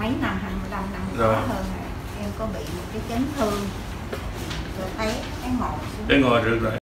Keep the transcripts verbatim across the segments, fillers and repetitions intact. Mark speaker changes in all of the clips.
Speaker 1: mấy năm, hai mươi lăm năm
Speaker 2: rồi
Speaker 1: hơn rồi. Em có bị một cái chấn thương rồi thấy cái ngồi xuống.
Speaker 2: cái ngồi được rồi.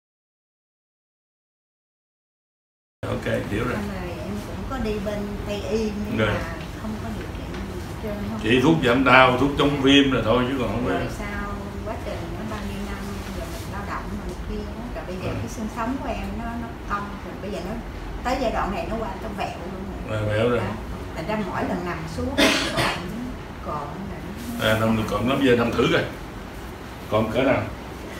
Speaker 2: Ok, hiểu rồi.
Speaker 1: Rồi em cũng có đi bên Tây Y nhưng
Speaker 2: rồi.
Speaker 1: mà không có điều kiện gì hết trơn.
Speaker 2: Chỉ thuốc giảm đau, thuốc chống viêm là thôi chứ còn không
Speaker 1: rồi
Speaker 2: phải.
Speaker 1: sau quá trình nó bao nhiêu năm rồi mình lao động mình kia đó, rồi bây giờ ừ. cái xương sống của em nó nó cong rồi bây giờ nó tới giai đoạn này nó qua nó vẹo luôn rồi.
Speaker 2: À, vẹo rồi.
Speaker 1: Thành ra mỗi lần nằm xuống còn còn
Speaker 2: à, nằm còn lắm giờ nằm thử coi còn cỡ nào,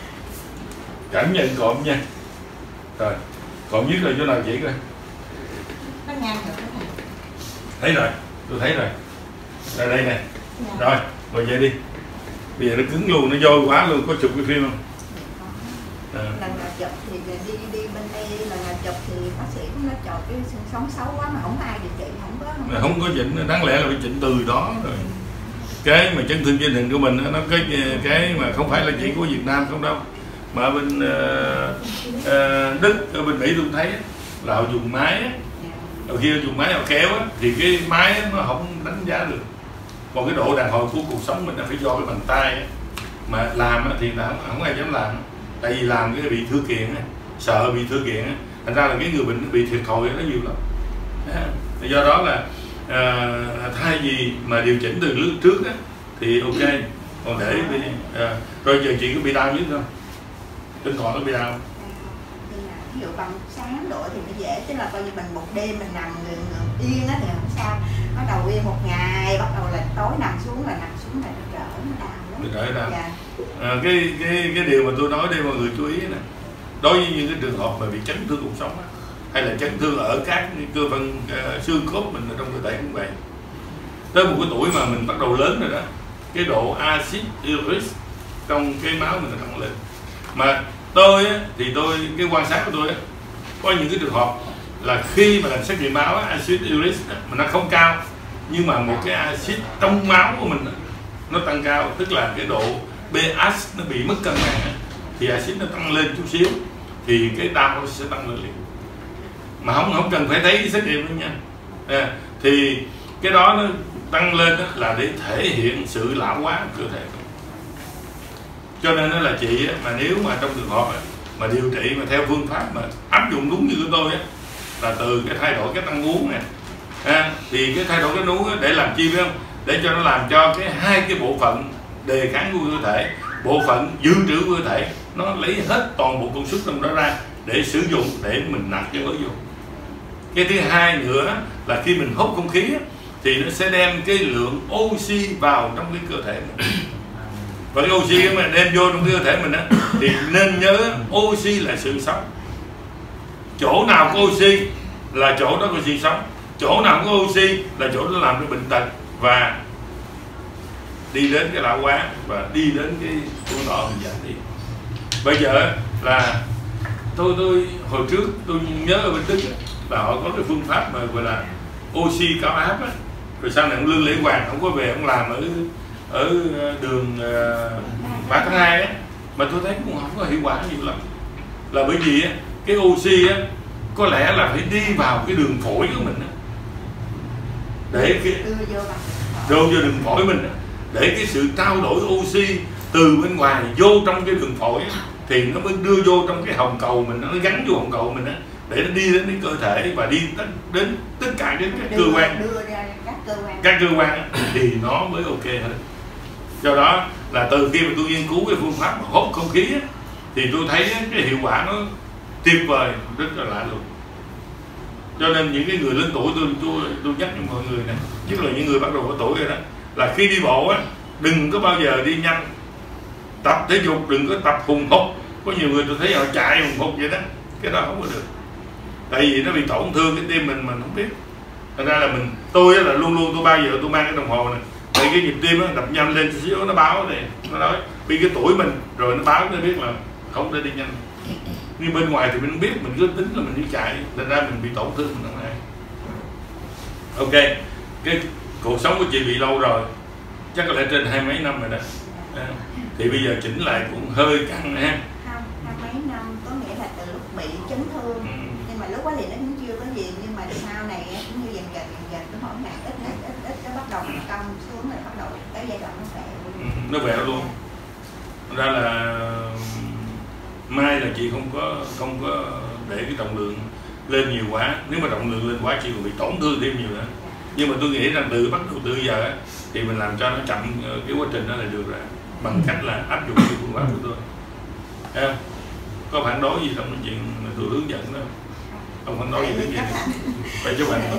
Speaker 2: cảm nhận cộm nha. Rồi cộm nhất là chỗ nào chỉ coi.
Speaker 1: Nó ngang được cái này.
Speaker 2: Thấy rồi, tôi thấy rồi. Ra đây nè. Dạ. Rồi, ngồi dậy đi. Bây giờ nó cứng luôn, nó dôi quá luôn, có chụp cái phim không?
Speaker 1: À. Lần nào chụp thì đi đi bên đây, lần nào chụp thì bác sĩ cũng nói chọt cái xương sống xấu quá mà không ai điều trị, không có không,
Speaker 2: không có chỉnh, đáng lẽ là phải chỉnh từ đó rồi. Cái mà chấn thương dây thừng của mình nó cái cái mà không phải là chỉ của Việt Nam không đâu, mà ở bên uh, uh, Đức, ở bên Mỹ tôi thấy là họ dùng máy á, rồi khi họ dùng máy họ kéo á, thì cái máy nó không đánh giá được. Còn cái độ đàn hồi của cuộc sống mình là phải do cái bàn tay á. Mà làm á, thì là không, không ai dám làm, tại vì làm cái bị thư kiện á, sợ bị thư kiện á, thành ra là cái người bệnh bị thiệt thòi nó nhiều lắm. Do đó là à, thay vì mà điều chỉnh từ lúc trước á, thì ok, còn để đi à, rồi giờ chị có bị đau nhất không? Tinh thần có bị đau?
Speaker 1: Ví dụ bằng sáng độ thì nó dễ, chứ là coi như mình một đêm mình nằm người, người yên á thì không sao. Bắt đầu yên một ngày, bắt đầu là tối nằm xuống là nằm xuống là nó đỡ, nó đau lắm.
Speaker 2: Đỡ đau.
Speaker 1: Dạ.
Speaker 2: À, cái cái cái điều mà tôi nói đây mọi người chú ý nè, đối với những cái trường hợp mà bị chấn thương cuộc sống á, hay là chấn thương ở các cơ phận uh, xương khớp mình ở trong cơ thể cũng vậy. Tới một cái tuổi mà mình bắt đầu lớn rồi đó, cái độ axit uric trong cái máu mình nó tăng lên. Mà tôi á, thì tôi cái quan sát của tôi á, có những cái trường hợp là khi mà làm xét nghiệm máu axit uric mà nó không cao, nhưng mà một cái axit trong máu của mình nó tăng cao, tức là cái độ pH nó bị mất cân bằng, thì axit nó tăng lên chút xíu thì cái đau nó sẽ tăng lên liền, mà không không cần phải thấy xét nghiệm nữa nha. À, thì cái đó nó tăng lên là để thể hiện sự lão hóa của cơ thể. Cho nên đó là chị mà nếu mà trong trường hợp mà điều trị mà theo phương pháp mà áp dụng đúng như của tôi á, là từ cái thay đổi cách ăn uống nè, à, thì cái thay đổi cách ăn uống để làm chi biết không? Để cho nó làm cho cái hai cái bộ phận đề kháng của cơ thể, bộ phận dự trữ của cơ thể nó lấy hết toàn bộ công suất trong đó ra để sử dụng để mình nạp cái mới vô. Cái thứ hai nữa là khi mình hút không khí thì nó sẽ đem cái lượng oxy vào trong cái cơ thể mình. Và cái oxy mà đem vô trong cái cơ thể mình á, thì nên nhớ oxy là sự sống. Chỗ nào có oxy là chỗ đó có sự sống, chỗ nào có oxy là chỗ đó làm cái bệnh tật và đi đến cái lão hóa và đi đến cái tuổi thọ mình giảm đi. Bây giờ là tôi tôi hồi trước tôi nhớ ở bên Đức là họ có cái phương pháp mà gọi là oxy cao áp á, rồi sau này ông Lương Lễ Hoàng ông có về ông làm ở ở đường ba tháng hai á, mà tôi thấy cũng không có hiệu quả nhiều lắm, là bởi vì á, cái oxy á có lẽ là phải đi vào cái đường phổi của mình á, để cái đưa vô đường phổi mình á, để cái sự trao đổi oxy từ bên ngoài vô trong cái đường phổi á, thì nó mới đưa vô trong cái hồng cầu mình, nó gắn vô hồng cầu mình á, để nó đi đến cái cơ thể và đi đến tất cả các, các cơ quan,
Speaker 1: đưa ra các cơ quan,
Speaker 2: các cơ quan thì nó mới ok hết. Do đó là từ khi mà tôi nghiên cứu cái phương pháp mà hút không khí á, thì tôi thấy cái hiệu quả nó tuyệt vời, rất là lạ luôn. Cho nên những cái người lớn tuổi tôi tôi, tôi nhắc cho mọi người này, nhất là những người bắt đầu có tuổi rồi đó, là khi đi bộ á, đừng có bao giờ đi nhanh. Tập thể dục đừng có tập hùng hục. Có nhiều người tôi thấy họ chạy hùng hục vậy đó, cái đó không có được, tại vì nó bị tổn thương cái tim mình mình không biết. Thành ra là mình tôi là luôn luôn tôi bao giờ tôi mang cái đồng hồ này, tại cái nhịp tim nó đập nhanh lên chút xíu nó báo này, nó nói vì cái tuổi mình rồi nó báo nó biết là không thể đi nhanh. Nhưng bên ngoài thì mình không biết, mình cứ tính là mình đi chạy, thành ra mình bị tổn thương mình không ai. Ok, cái cuộc sống của chị bị lâu rồi, chắc có lẽ trên hai mấy năm rồi đó. À, thì bây giờ chỉnh lại cũng hơi căng ha.
Speaker 1: Không, hai mấy năm có nghĩa là từ lúc bị chấn thương, ừ. nhưng mà lúc đó thì nó cũng chưa có gì, nhưng mà sau này cũng như dần dần dần dần cái mỗi ngày ít ít ít ít nó bắt đầu cong
Speaker 2: nó vẹo luôn. Ra là mai là chị không có không có để cái trọng lượng lên nhiều quá. Nếu mà trọng lượng lên quá chị còn bị tổn thương thêm nhiều nữa. Nhưng mà tôi nghĩ rằng từ bắt đầu từ giờ thì mình làm cho nó chậm cái quá trình đó là được rồi, bằng cách là áp dụng cái phương pháp của tôi. Thấy không? Có phản đối gì trong cái chuyện mà tôi hướng dẫn đó không? Phản đối gì cái gì phải cho bạn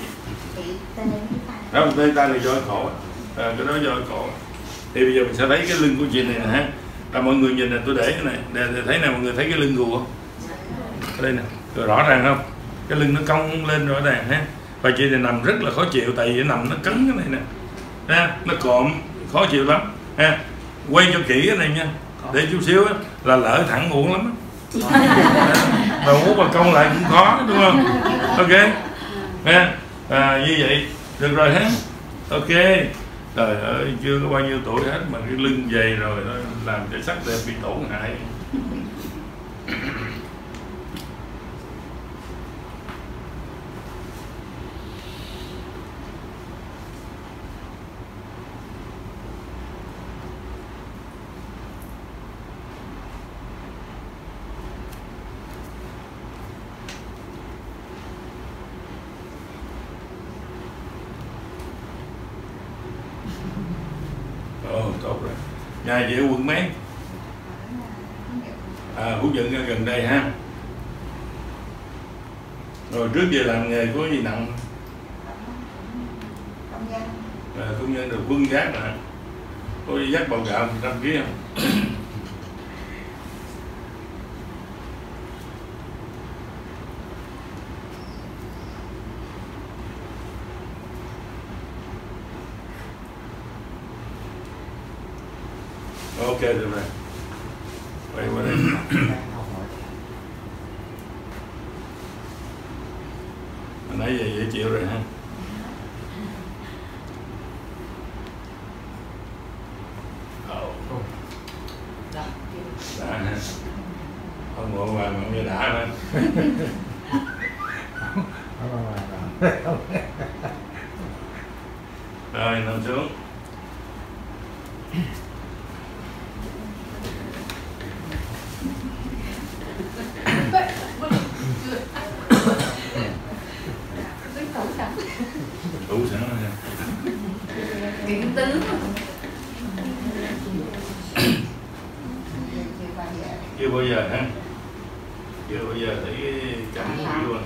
Speaker 2: đó, mình tê tay này do khổ, à, cái đó do khổ. Thì bây giờ mình sẽ thấy cái lưng của chị này nè ha. À, mọi người nhìn là tôi để cái này để, để thấy nào, mọi người thấy cái lưng gù không? Ở đây nè, rồi rõ ràng không? Cái lưng nó cong lên rõ ràng ha. Và chị này nằm rất là khó chịu, tại vì nó nằm nó cấn cái này nè, ha, nó cộm khó chịu lắm ha. Quay cho kỹ cái này nha, để chút xíu á, là lỡ thẳng uổng lắm á. Và muốn mà cong lại cũng khó đúng không? Ok ha. À, như vậy được rồi ha. Ok. Trời ơi, chưa có bao nhiêu tuổi hết mà cái lưng dày rồi nó làm cho sắc đẹp bị tổn hại. Ồ, tốt rồi. Nhà chị ở quận mấy? À, Phú Nhuận gần đây ha. Rồi trước giờ làm nghề có gì nặng?
Speaker 1: Công nhân.
Speaker 2: À, công nhân được quân giác nè. Có dắt bầu gạo một trăm ký không? Ok được rồi. Quay qua đây. Hồi nãy giờ dễ chịu rồi ha. Oh. Đã ha. Ông ngộ mà ông nghe đã ha. Rồi nằm xuống. Đủ sẵn rồi nha.
Speaker 3: Kiện tướng.
Speaker 2: Chưa bao giờ ha. Chưa bao giờ thấy cái cảnh của luôn.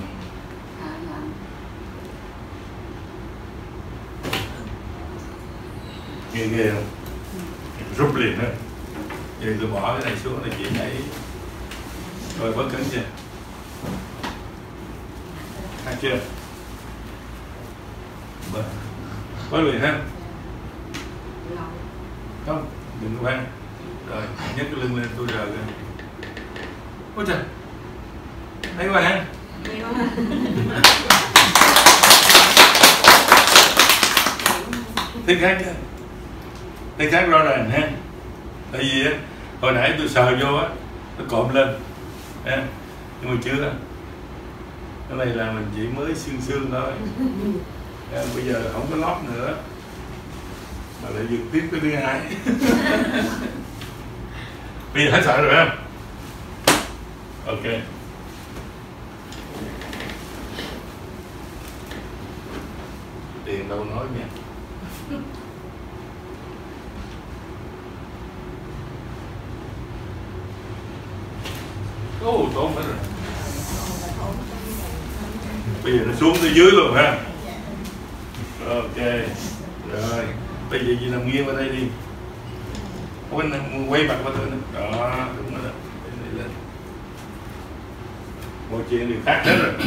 Speaker 2: Ghê ghê không? Rút liền ha. Giờ tôi bỏ cái này xuống là chị nhảy. Rồi bớt cứng chưa? Hay chưa? Bớt. Bớt liền ha. Không, đừng có khoan. Rồi, nhấc cái lưng lên tôi rờ ra. Ôi trời. Thấy các bạn. Thấy khác chưa? Thấy khác rõ ràng ha. Tại vì á, hồi nãy tôi sờ vô á, nó cộm lên ha. Nhưng mà chưa. Cái này là mình chỉ mới xương xương thôi. À, bây giờ không có lót nữa mà lại dừng tiếp cái thứ hai. Bây giờ hết sợ rồi không? Ok. Tiền đâu nói nha. Ô, tốt hết rồi. Bây giờ nó xuống tới dưới luôn ha. Ok. Rồi. Bây giờ chị nằm nghiêng qua đây đi. Quay, quay mặt qua tôi nữa. Đó, đúng rồi đó. Đây lên. Mọi chuyện đều khác hết rồi.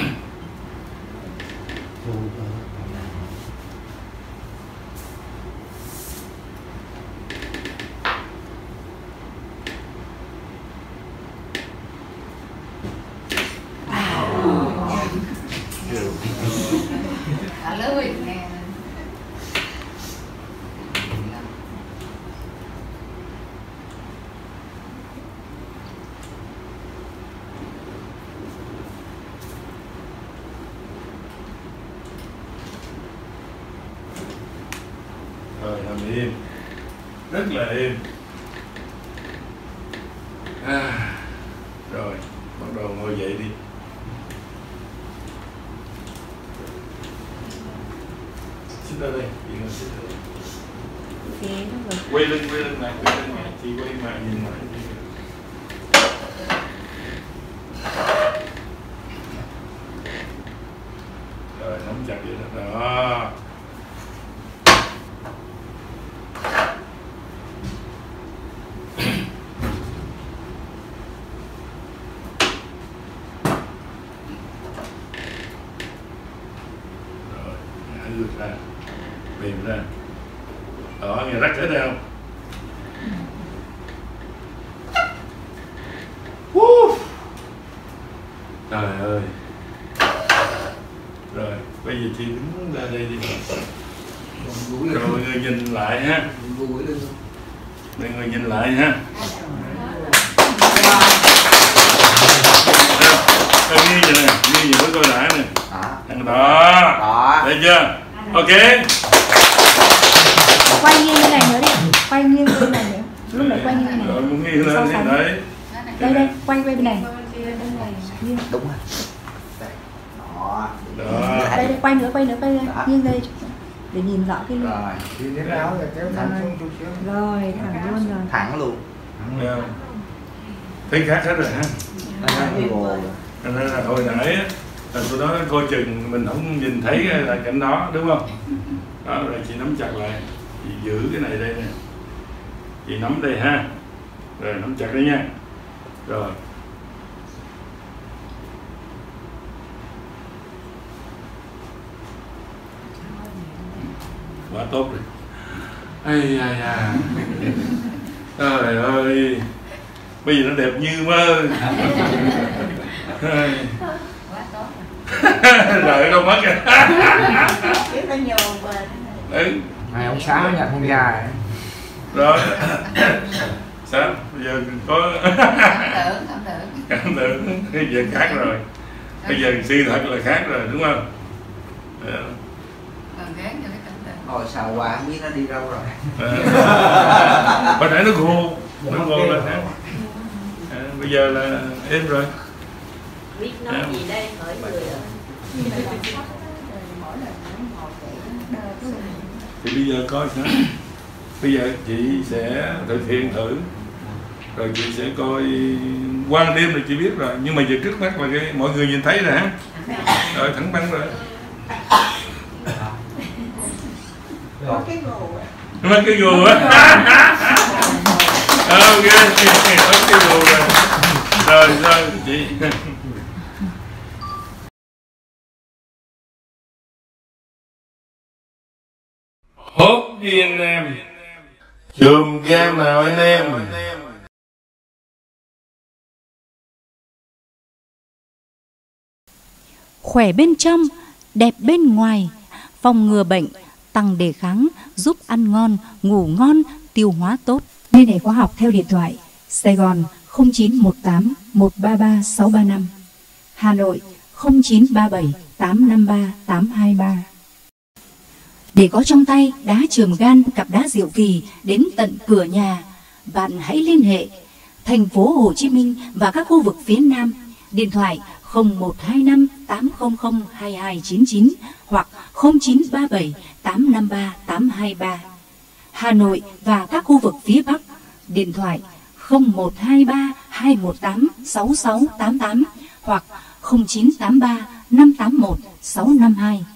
Speaker 2: Rồi nằm im. rất là êm. À, rồi bắt đầu ngồi dậy đi. Xin ra đây, chị ngồi xin ra đây. Quay lưng, quay lưng lại, quay lưng lại, chị quay mà nhìn lại. Rồi nắm chặt vậy đó. Đó. Lượt ra, mềm ra. Đó, nghe rắc hết đây không? Uh. Trời ơi. Rồi, bây giờ chị đứng ra đây đi. Rồi mọi người nhìn lại ha. Mọi người nhìn lại ha. Đâu, nghiêng vậy nè, nghiêng vậy mới coi lại nè. Đó, đó. Thấy chưa? Ok.
Speaker 3: Quay nghiêng cái này nữa đi. Quay nghiêng cái này nữa. Lúc này quay nghiêng cái này.
Speaker 2: Rồi muốn nghiêng lên thì đấy.
Speaker 3: Đây đây, quay quay bên này.
Speaker 1: Đúng rồi. Đó.
Speaker 2: Đó.
Speaker 3: Đây đây, quay nữa, quay nữa, quay đây. Nghiêng đây để nhìn rõ cái lưng.
Speaker 1: Rồi.
Speaker 4: Đi đến áo rồi kéo thẳng xuống chút xíu.
Speaker 3: Rồi, thẳng luôn rồi.
Speaker 1: Thẳng luôn.
Speaker 2: Thấy, thấy khác hết rồi ha.
Speaker 1: Đó.
Speaker 2: Nên là hồi nãy á, là tôi nói coi chừng mình không nhìn thấy là cảnh đó, đúng không? Đó, rồi chị nắm chặt lại, chị giữ cái này đây nè, chị nắm đây ha, rồi nắm chặt đây nha, rồi. Quá tốt rồi. Ây da da. Trời ơi, bây giờ nó đẹp như mơ.
Speaker 3: Quá tốt
Speaker 2: Rồi đâu mất kìa.
Speaker 1: Biết nó nhiều bền.
Speaker 2: Ừ.
Speaker 4: Hai ông xã nhà con già.
Speaker 2: Rồi. Sao? Bây giờ có
Speaker 3: cảm tưởng, cảm tưởng.
Speaker 2: cảm tưởng bây giờ khác rồi. Bây giờ sự thật là khác rồi, đúng không? Đó.
Speaker 3: Còn gán cho cái cảm tưởng.
Speaker 1: Hồi sao qua không biết nó đi đâu rồi.
Speaker 2: À. Hồi nãy nó khô, nó khô lên ha. À, bây giờ là êm rồi.
Speaker 5: Biết nói à. gì đây hỏi người ở.
Speaker 2: Thì bây giờ coi sao. Bây giờ chị sẽ thực hiện thử. Rồi chị sẽ coi qua đêm là chị biết rồi. Nhưng mà giờ trước mắt là cái mọi người nhìn thấy rồi ha. Rồi thẳng băng rồi.
Speaker 1: Có cái gù á.
Speaker 2: Có cái gù á. Ok, có cái gù rồi. Rồi sao chị? Hốt đi anh em. Chùm game nào anh em.
Speaker 6: Khỏe bên trong, đẹp bên ngoài, phòng ngừa bệnh, tăng đề kháng, giúp ăn ngon, ngủ ngon, tiêu hóa tốt. Liên hệ khóa học theo điện thoại Sài Gòn không chín một tám một ba ba sáu ba năm, Hà Nội không chín ba bảy tám năm ba tám hai ba. Để có trong tay đá chườm gan, cặp đá diệu kỳ đến tận cửa nhà, bạn hãy liên hệ thành phố Hồ Chí Minh và các khu vực phía Nam. Điện thoại không một hai năm tám không không hai hai chín chín hoặc không chín ba bảy tám năm ba tám hai ba. Hà Nội và các khu vực phía Bắc. Điện thoại không một hai ba hai một tám sáu sáu tám tám hoặc không chín tám ba năm tám một sáu năm hai.